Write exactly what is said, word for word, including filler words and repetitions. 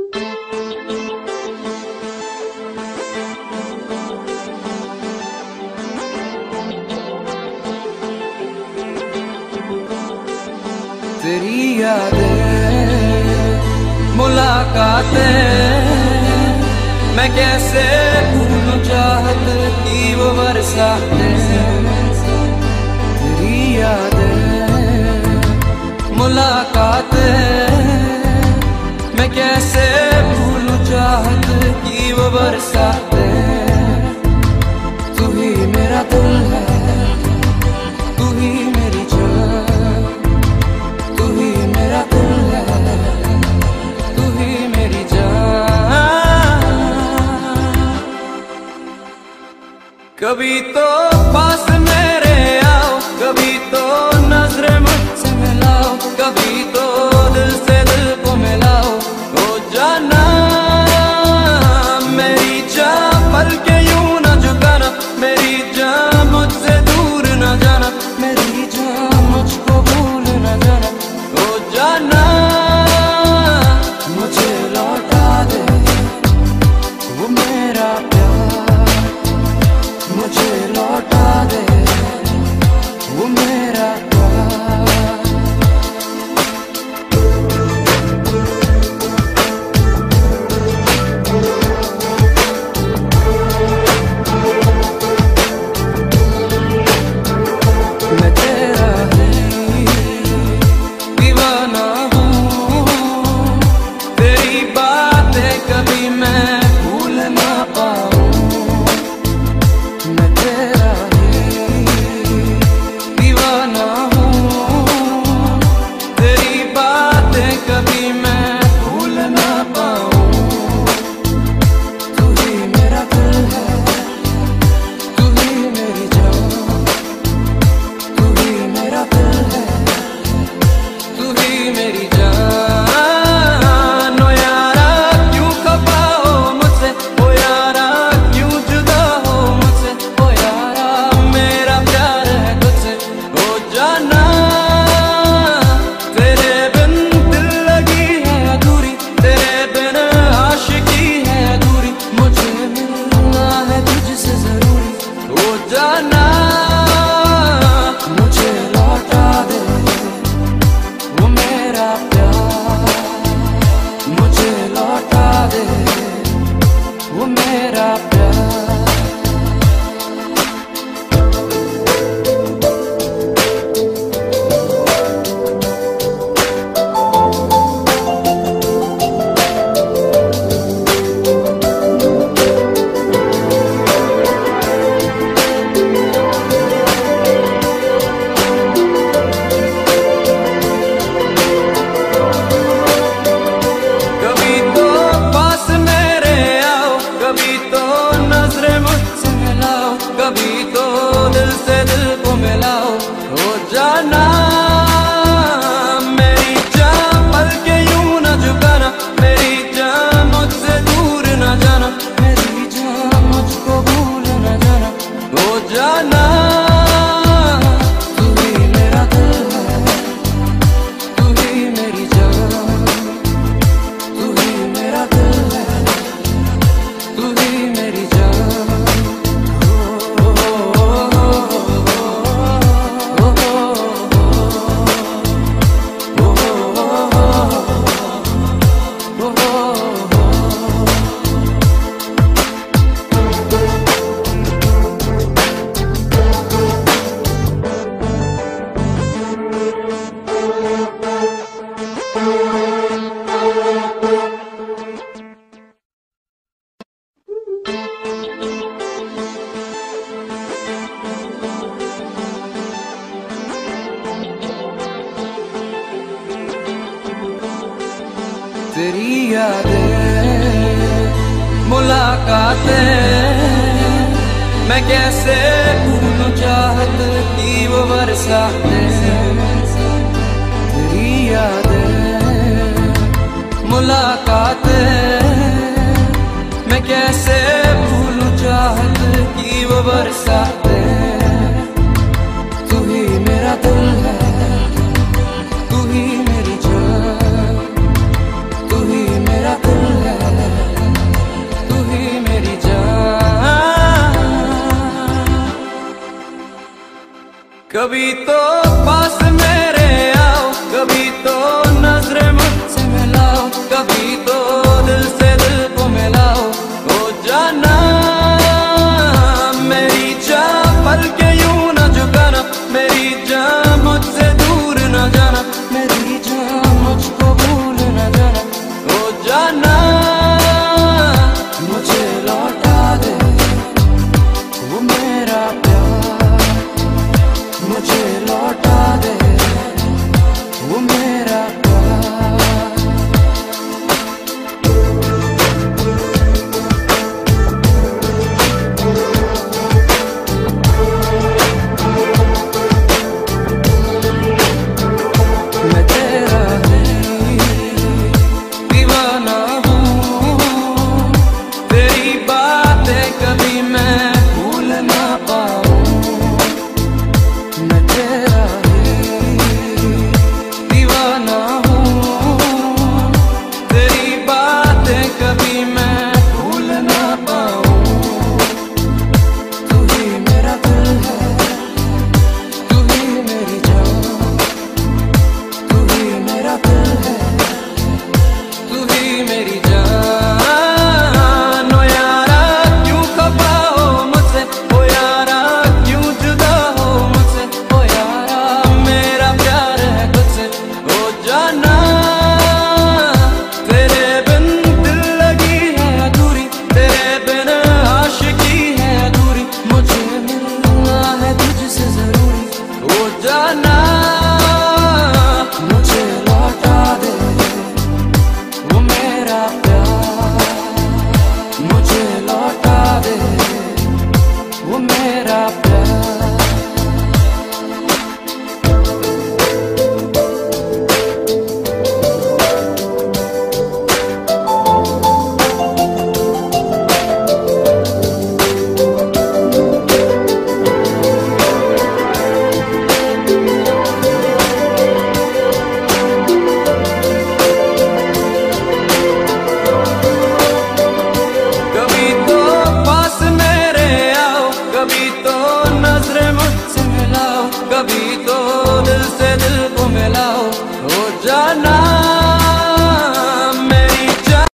तेरी यादें मुलाकातें मैं कैसे भूलूं चाहत की वो बरसातें। तेरी यादें मुलाकातें मैं कैसे भूलूं चाहत की वो बरसातें। तू ही मेरा दिल है, तू ही मेरी जान, तू ही मेरा दिल है, तू ही मेरी जान। कभी तो पास मेरे आओ, कभी तो नजरें मुझसे मिलाओ, कभी तो दिल से दिल को मिलाओ। ओ जाना मेरी जान, पल के यूं ना झुकाना, मेरी जान मुझसे दूर ना जाना, मेरी जान मुझको भूल ना जाना। ओ जाना मुझे लौटा दे वो मेरा प्यार, मुझे लौटा दे वो मेरा प्यार। मैं तेरा ही दीवाना हूँ, तेरी बातें कभी मैं भूल ना पाऊँ। मैं तेरा ही दीवाना हूँ, तेरी बातें कभी मैं भूल ना पाऊँ। तू ही मेरा दिल है, तू ही मेरी जान, तू ही मेरा दिल है, तू ही मेरी जान। ओ यारा क्यों खफा हो मुझसे, ओ यारा क्यों जुदा हो मुझसे, ओ यारा मेरा प्यार है तुझसे। ओ जाना तेरे बिन दिल लगी है अधूरी, तेरे बिन आशिकी है अधूरी, मुझे मिलना है तुझसे जरूरी। ओ जाना मुझे लौटा दे वो मेरा प्यार, मुझे लौटा दे वो मेरा प्यार। कभी तो पास मेरे आओ, कभी तो नजरें मुझसे मिलाओ, कभी तो दिल से दिल को मिलाओ। हो जाना मेरी जान, पल के यूं ना झुकाना, मेरी जान मुझसे दूर ना जाना, मेरी जान मुझको भूल ना जाना। हो जाना तू ही मेरा दिल है, तू ही मेरी जान, तू ही मेरा दिल है, तू ही मेरी जान। ओ, ओ, ओ, ओ, ओ, ओ, ओ, तेरी यादें मुलाकातें मैं कैसे भूलूं चाहत की वो बरसातें। तेरी यादें मुलाकातें मैं कैसे भूलूं चाहत की वो बरसातें। तू ही मेरा दिल है, तू ही मेरी जान, तू ही मेरा दिल है, कभी तो पास